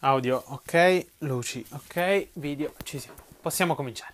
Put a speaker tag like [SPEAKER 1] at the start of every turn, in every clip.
[SPEAKER 1] Audio ok, luci ok, video ci siamo. Possiamo cominciare.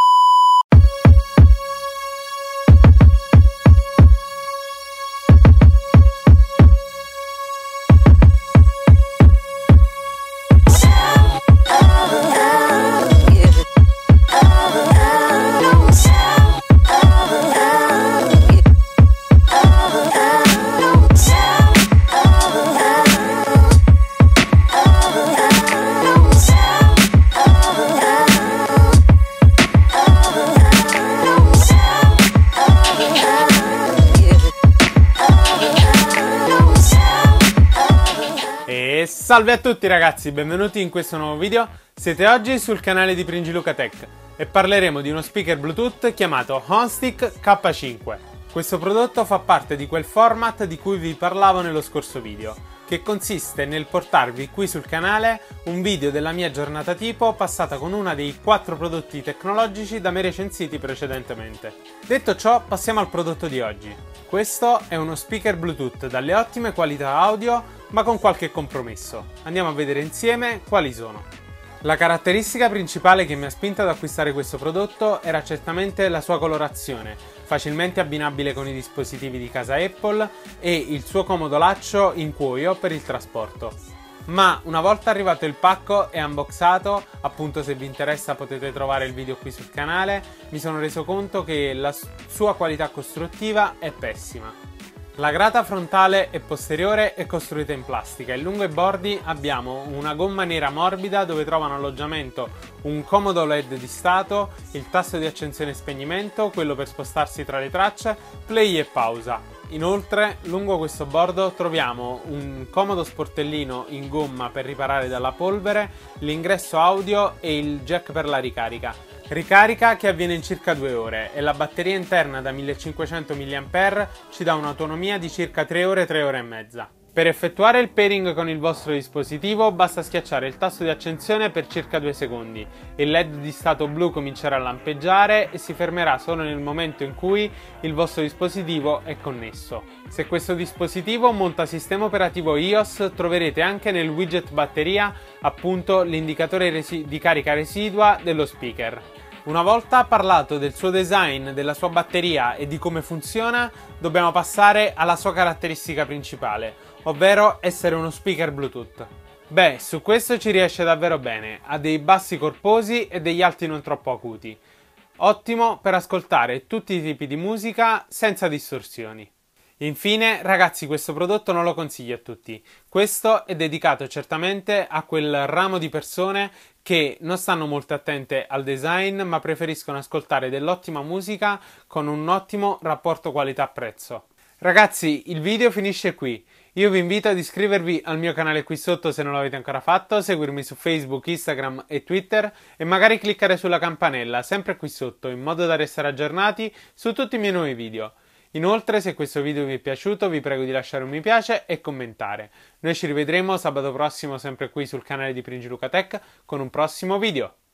[SPEAKER 1] Salve a tutti ragazzi, benvenuti in questo nuovo video. Siete oggi sul canale di Pringiluca Tech e parleremo di uno speaker Bluetooth chiamato Honstick K5. Questo prodotto fa parte di quel format di cui vi parlavo nello scorso video, che consiste nel portarvi qui sul canale un video della mia giornata tipo passata con uno dei 4 prodotti tecnologici da me recensiti precedentemente. Detto ciò, passiamo al prodotto di oggi. Questo è uno speaker Bluetooth dalle ottime qualità audio, ma con qualche compromesso. Andiamo a vedere insieme quali sono. La caratteristica principale che mi ha spinto ad acquistare questo prodotto era certamente la sua colorazione, facilmente abbinabile con i dispositivi di casa Apple, e il suo comodo laccio in cuoio per il trasporto. Ma una volta arrivato il pacco e unboxato, appunto se vi interessa potete trovare il video qui sul canale, mi sono reso conto che la sua qualità costruttiva è pessima. La grata frontale e posteriore è costruita in plastica e lungo i bordi abbiamo una gomma nera morbida dove trovano alloggiamento un comodo LED di stato, il tasto di accensione e spegnimento, quello per spostarsi tra le tracce, play e pausa. Inoltre, lungo questo bordo troviamo un comodo sportellino in gomma per riparare dalla polvere, l'ingresso audio e il jack per la ricarica. Ricarica che avviene in circa 2 ore e la batteria interna da 1500 mAh ci dà un'autonomia di circa 3 ore, 3 ore e mezza. Per effettuare il pairing con il vostro dispositivo basta schiacciare il tasto di accensione per circa 2 secondi. Il LED di stato blu comincerà a lampeggiare e si fermerà solo nel momento in cui il vostro dispositivo è connesso. Se questo dispositivo monta sistema operativo iOS, troverete anche nel widget batteria appunto l'indicatore di carica residua dello speaker. Una volta parlato del suo design, della sua batteria e di come funziona, dobbiamo passare alla sua caratteristica principale, ovvero essere uno speaker Bluetooth. Beh, su questo ci riesce davvero bene, ha dei bassi corposi e degli alti non troppo acuti. Ottimo per ascoltare tutti i tipi di musica senza distorsioni. Infine, ragazzi, questo prodotto non lo consiglio a tutti. Questo è dedicato certamente a quel ramo di persone che non stanno molto attente al design, ma preferiscono ascoltare dell'ottima musica con un ottimo rapporto qualità-prezzo. Ragazzi, il video finisce qui. Io vi invito ad iscrivervi al mio canale qui sotto se non l'avete ancora fatto, seguirmi su Facebook, Instagram e Twitter e magari cliccare sulla campanella, sempre qui sotto, in modo da restare aggiornati su tutti i miei nuovi video. Inoltre, se questo video vi è piaciuto, vi prego di lasciare un mi piace e commentare. Noi ci rivedremo sabato prossimo sempre qui sul canale di Pringiluca Tech con un prossimo video.